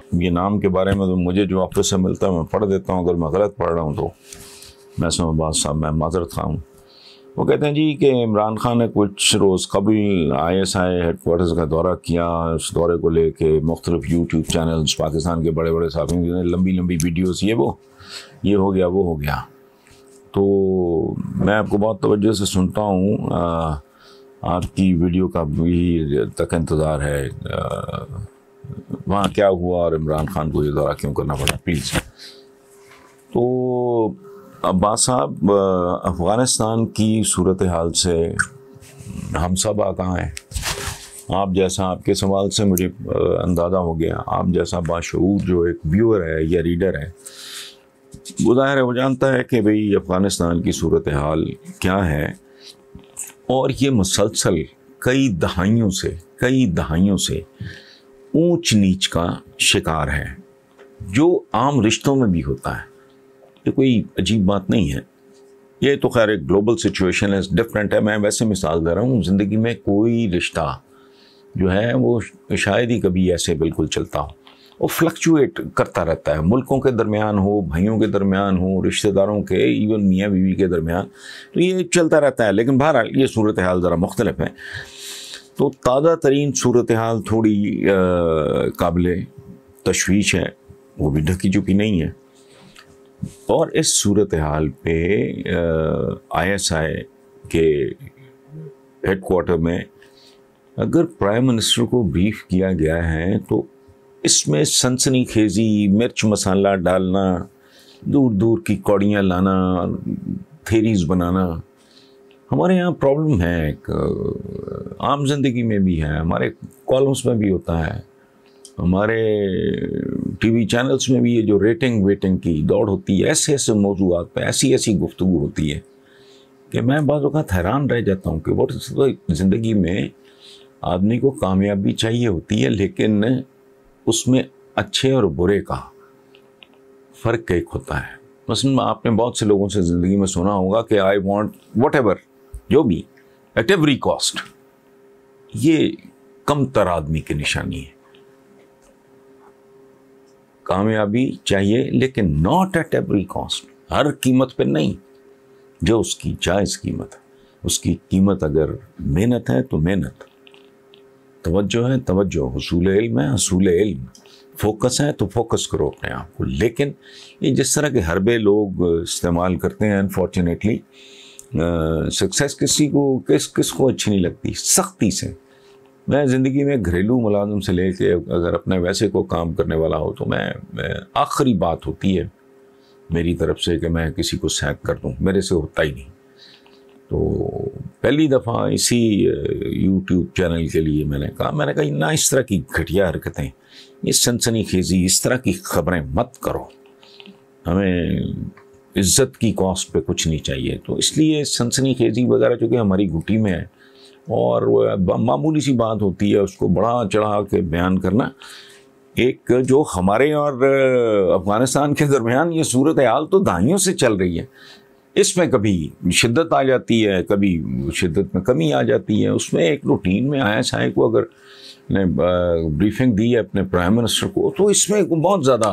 ये नाम के बारे में तो मुझे जो ऑफिस से मिलता है मैं पढ़ देता हूँ, अगर मैं गलत पढ़ रहा हूँ तो मैं समझ साहब मैं माजरत खा हूँ। वो कहते हैं जी कि इमरान खान ने कुछ रोज़ कबल ISI हेडक्वार्टर्स का दौरा किया। उस दौरे को लेके मुख्तलिफ यूट्यूब चैनल्स, पाकिस्तान के बड़े बड़े साहब ने लंबी लंबी वीडियोस, ये हो गया वो हो गया। तो मैं आपको बहुत तवज्जो से सुनता हूँ, आपकी वीडियो का भी तक इंतज़ार है। वहाँ क्या हुआ और इमरान खान को ये दौरा क्यों करना पड़ा, प्लीज़। तो अब्बास साहब, अफ़गानिस्तान की सूरत हाल से हम सब कहाँ हैं। आप जैसा, आपके सवाल से मुझे अंदाज़ा हो गया, आप जैसा बाशऊर जो एक व्यूअर है या रीडर है, वो ज़ाहिर है वो जानता है कि भाई अफ़गानिस्तान की सूरत हाल क्या है। और ये मुसलसल कई दहाइयों से ऊंच नीच का शिकार है, जो आम रिश्तों में भी होता है। ये कोई अजीब बात नहीं है, ये तो खैर एक ग्लोबल सिचुएशन है, डिफरेंट है। मैं वैसे मिसाल दे रहा हूँ, ज़िंदगी में कोई रिश्ता जो है वो शायद ही कभी ऐसे बिल्कुल चलता हो, वो फ्लक्चुएट करता रहता है। मुल्कों के दरमियान हो, भाइयों के दरमियान हो, रिश्तेदारों के, इवन मियाँ बीवी के दरमियान, तो ये चलता रहता है। लेकिन बहरहाल ये सूरत हाल ज़रा मुख्तलिफ है। तो ताज़ा तरीन सूरत हाल थोड़ी काबिले तशवीश है, वो भी ढकी चुकी नहीं है। और इस सूरत हाल पे ISI के हेडक्वार्टर में अगर प्राइम मिनिस्टर को ब्रीफ किया गया है तो इसमें सनसनीखेज़ी मिर्च मसाला डालना, दूर दूर की कौड़ियाँ लाना, थेरीज बनाना, हमारे यहाँ प्रॉब्लम है। एक आम जिंदगी में भी है, हमारे कॉलम्स में भी होता है, हमारे TV चैनल्स में भी ये जो रेटिंग वेटिंग की दौड़ होती है, ऐसे ऐसे मौजूआत पे ऐसी गुफ्तगू होती है कि मैं बाज़ औक़ात हैरान रह जाता हूँ कि वो ज़िंदगी में आदमी को कामयाबी चाहिए होती है, लेकिन उसमें अच्छे और बुरे का फ़र्क एक होता है। मसलन आपने बहुत से लोगों से ज़िंदगी में सुना होगा कि आई वॉन्ट वट एवर, जो भी, एट एवरी कॉस्ट। ये कम तर आदमी की निशानी है। कामयाबी चाहिए लेकिन नॉट एट एवरी कॉस्ट, हर कीमत पे नहीं, जो उसकी जायज़ कीमत है। उसकी कीमत अगर मेहनत है तो मेहनत, तवज्जो है तवज्जो, हुसूल इल्म है हुसूल इल्म, फोकस है तो फोकस करो अपने आप को। लेकिन ये जिस तरह के हरबे लोग इस्तेमाल करते हैं, अनफॉर्चुनेटली सक्सेस किसको अच्छी नहीं लगती, सख्ती से। मैं ज़िंदगी में घरेलू मुलाजिम से लेके अगर अपने वैसे को काम करने वाला हो तो मैं आखिरी बात होती है मेरी तरफ से कि मैं किसी को सैक कर दूं, मेरे से होता ही नहीं। तो पहली दफ़ा इसी YouTube चैनल के लिए मैंने कहा ना, इस तरह की घटिया हरकतें, ये सनसनीखेज़ी, इस तरह की ख़बरें मत करो, हमें इज़्ज़त की कॉस्ट पे कुछ नहीं चाहिए। तो इसलिए सनसनीखेज़ी वगैरह चूँकि हमारी घुटी में है और मामूली सी बात होती है, उसको बढ़ा चढ़ा के बयान करना। एक जो हमारे और अफ़गानिस्तान के दरमियान ये सूरत हाल तो दहाइयों से चल रही है, इसमें कभी शिद्दत आ जाती है, कभी शिद्दत में कमी आ जाती है। उसमें एक रूटीन में ISI को अगर ने ब्रीफिंग दी है अपने प्राइम मिनिस्टर को, तो इसमें बहुत ज़्यादा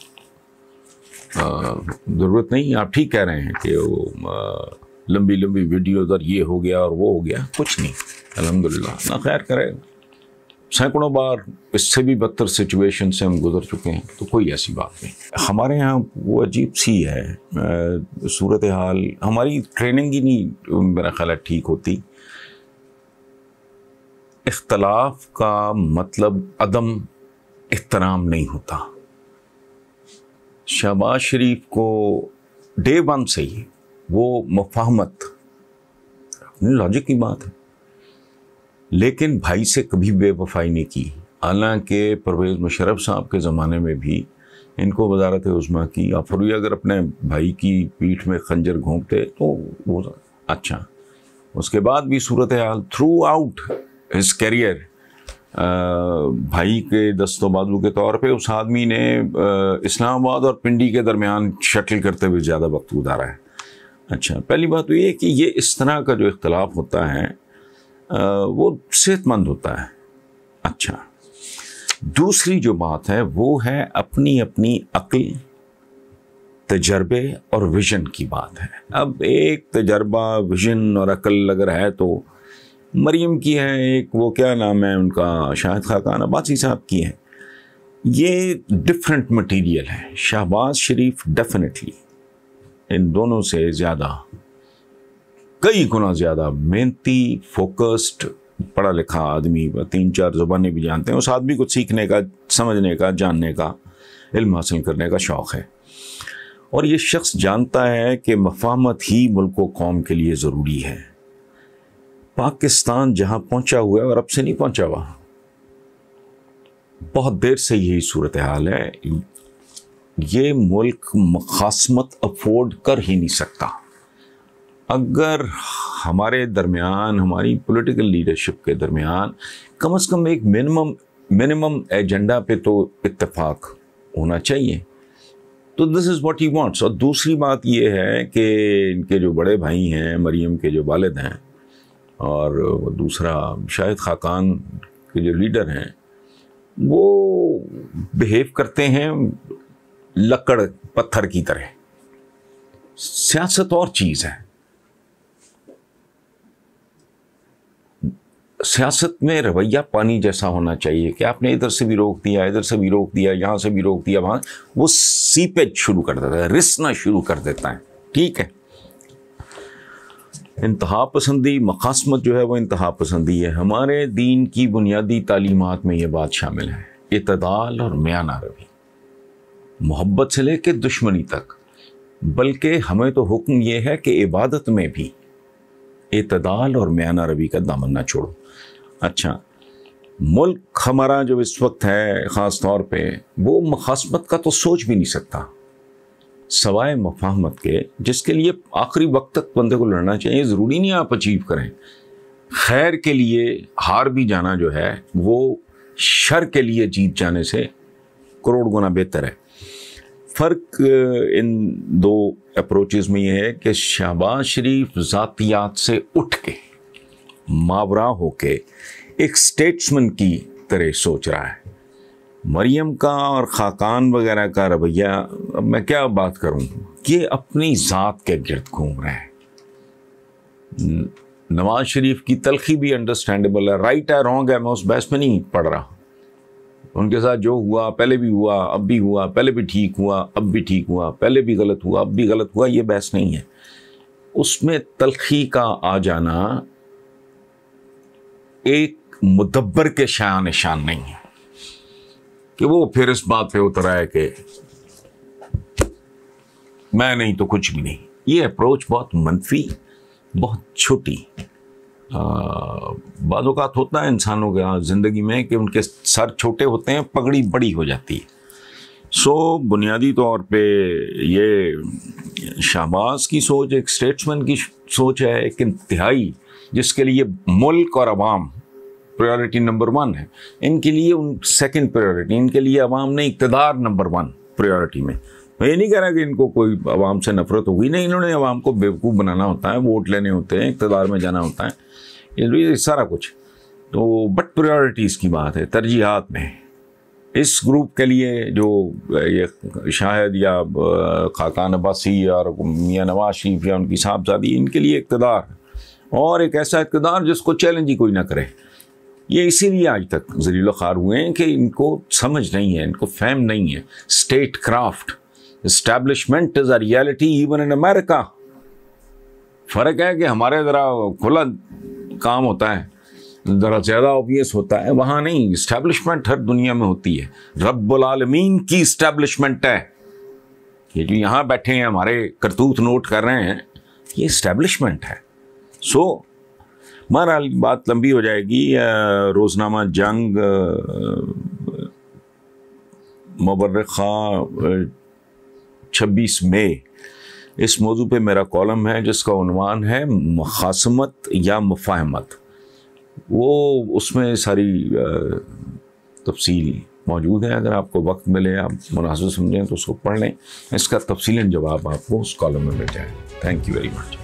ज़रूरत नहीं। आप ठीक कह रहे हैं कि वो लंबी लंबी वीडियो और ये हो गया और वो हो गया, कुछ नहीं, अल्हम्दुलिल्लाह, ना खैर करे। सैकड़ों बार इससे भी बदतर सिचुएशन से हम गुजर चुके हैं, तो कोई ऐसी बात नहीं। हमारे यहाँ वो अजीब सी है सूरत हाल, हमारी ट्रेनिंग ही नहीं मेरा ख्याल है ठीक होती। इख्तलाफ का मतलब अदम इख्तराम नहीं होता। शहबाज शरीफ को डे वन से ही वो मुफाहमत, लॉजिक की बात है, लेकिन भाई से कभी बेवफाई नहीं की। हालांकि परवेज़ मुशर्रफ साहब के ज़माने में भी इनको वज़ारत उज़्मा की, और फिर अगर अपने भाई की पीठ में खंजर घोंपते तो वो अच्छा। उसके बाद भी सूरत हाल थ्रू आउट हिज कैरियर भाई के दस्तोबाजू के तौर पे उस आदमी ने इस्लामाबाद और पिंडी के दरमियान शटल करते हुए ज़्यादा वक्त गुजारा है। अच्छा, पहली बात तो ये कि ये इस तरह का जो इख्तलाफ होता है वो सेहतमंद होता है। अच्छा, दूसरी जो बात है वो है अपनी अपनी अक्ल, तजर्बे और विजन की बात है। अब एक तजर्बा, विजन और अक्ल अगर है तो मरियम की है, एक वो क्या नाम है उनका, शाहिद खाकान अब्बासी साहब की है। ये डिफरेंट मटेरियल है। शहबाज शरीफ डेफिनेटली इन दोनों से ज़्यादा, कई गुना ज़्यादा मेहनती, फोकस्ड, पढ़ा लिखा आदमी, 3-4 ज़ुबानें भी जानते हैं। उस आदमी को सीखने का, समझने का, जानने का, इल्म हासिल करने का शौक़ है। और ये शख्स जानता है कि मफाहमत ही मुल्क व कौम के लिए ज़रूरी है। पाकिस्तान जहाँ पहुँचा हुआ है और अब से नहीं पहुँचा हुआ, बहुत देर से यही सूरत हाल है। ये मुल्क मखासमत अफोर्ड कर ही नहीं सकता। अगर हमारे दरमियान, हमारी पॉलिटिकल लीडरशिप के दरमियान कम से कम एक मिनिमम एजेंडा पे तो इत्तेफाक होना चाहिए, तो this is what he wants. और दूसरी बात ये है कि इनके जो बड़े भाई हैं, मरियम के जो वालिद हैं, और दूसरा शाहिद खाकान के जो लीडर हैं, वो बिहेव करते हैं लकड़ पत्थर की तरह। सियासत और चीज़ है। सियासत में रवैया पानी जैसा होना चाहिए कि आपने इधर से भी रोक दिया, इधर से भी रोक दिया, यहाँ से भी रोक दिया, वहाँ वो सीपेज शुरू कर देता है, रिसना शुरू कर देता है। ठीक है, इंतहा पसंदी, मखासमत जो है वो इंतहा पसंदी है। हमारे दीन की बुनियादी तालीमात में ये बात शामिल है, इत्तदाल और मियाना रवी, मोहब्बत से लेकर दुश्मनी तक। बल्कि हमें तो हुक्म ये है कि इबादत में भी इत्तदाल और मियाना रवी का दामन ना छोड़ो। अच्छा, मुल्क हमारा जो इस वक्त है ख़ास तौर पे, वो मखासमत का तो सोच भी नहीं सकता सवाए मफाहमत के, जिसके लिए आखिरी वक्त तक बंदे को लड़ना चाहिए। ज़रूरी नहीं आप अचीव करें, खैर के लिए हार भी जाना जो है वो शर के लिए जीत जाने से करोड़ गुना बेहतर है। फ़र्क इन दो अप्रोचेज़ में ये है कि शहबाज शरीफ ज़ातियात से उठ के, मावरा होके एक स्टेट्समैन की तरह सोच रहा है। मरियम का और खाकान वगैरह का रवैया, अब मैं क्या बात करूं, ये अपनी ज़ात के गिर्द घूम रहे हैं। नवाज शरीफ की तलखी भी अंडरस्टैंडेबल है, राइट है रॉन्ग है, मैं उस बहस में नहीं पढ़ रहा। उनके साथ जो हुआ, पहले भी हुआ, अब भी हुआ, पहले भी ठीक हुआ, अब भी ठीक हुआ, पहले भी गलत हुआ, अब भी गलत हुआ, ये बहस नहीं है। उसमें तलखी का आ जाना एक मुदब्बर के शान निशान नहीं है कि वो फिर इस बात पे उतर आए कि मैं नहीं तो कुछ भी नहीं। ये अप्रोच बहुत मनफी, बहुत छोटी। बाज़ औक़ात होता है इंसानों का ज़िंदगी में कि उनके सर छोटे होते हैं, पगड़ी बड़ी हो जाती है। सो बुनियादी तौर पे ये शहबाज की सोच एक स्टेट्समैन की सोच है, एक इंतहाई, जिसके लिए मुल्क और अवाम प्रायोरिटी नंबर 1 है। इनके लिए सेकंड प्रायोरिटी, इनके लिए अवाम ने इक़्तिदार नंबर 1 प्रायोरिटी में। मैं ये नहीं कह रहा कि इनको कोई अवाम से नफरत होगी, नहीं, इन्होंने अवाम को बेवकूफ़ बनाना होता है, वोट लेने होते हैं, इक़्तिदार में जाना होता है, ये सारा कुछ तो। बट प्रायोरिटीज़ की बात है, तरजीहात में इस ग्रुप के लिए जो ये शाहिद या खाकान अब्बासी और मियां नवाज शरीफ या उनकी साहबजादी, इनके लिए इक़्तिदार, और एक ऐसा इक़्तिदार जिसको चैलेंज ही कोई ना करे। ये इसीलिए आज तक ज़लील ख़ार हुए हैं कि इनको समझ नहीं है, इनको फहम नहीं है। Statecraft, establishment is a reality even in America. फ़र्क है कि हमारे ज़रा खुला काम होता है, ज़रा ज़्यादा ऑब्वियस होता है, वहाँ नहीं। इस्टेब्लिशमेंट हर दुनिया में होती है, रब्बुल आलमीन की इस्टेब्लिशमेंट है। ये जो यहाँ बैठे हैं हमारे करतूत नोट कर रहे हैं, ये इस्टेब्लिशमेंट है। सो बहरहाल बात लंबी हो जाएगी। रोज़नामा जंग मुबर्रिखा 26 मई, इस मौजू पे मेरा कॉलम है जिसका उन्वान है मुखासमत या मुफाहमत। वो उसमें सारी तफसील मौजूद है। अगर आपको वक्त मिले, आप मुनासिब समझें तो उसको पढ़ लें। इसका तफसीलन जवाब आपको उस कॉलम में मिल जाए। Thank you very much.